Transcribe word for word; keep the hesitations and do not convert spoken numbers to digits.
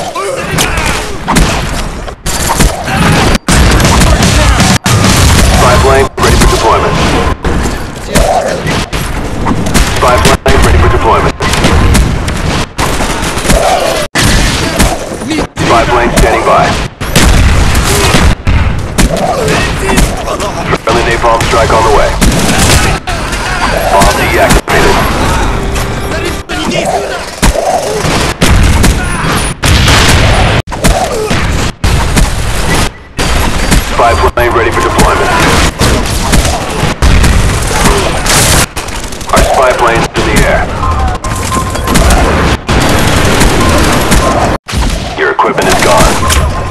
Spy plane ready for deployment. Spy plane ready for deployment. Spy plane standing by. Friendly napalm strike on the way. Bomb deactivated. Spy plane ready for deployment. Our spy plane's in the air. Your equipment is gone.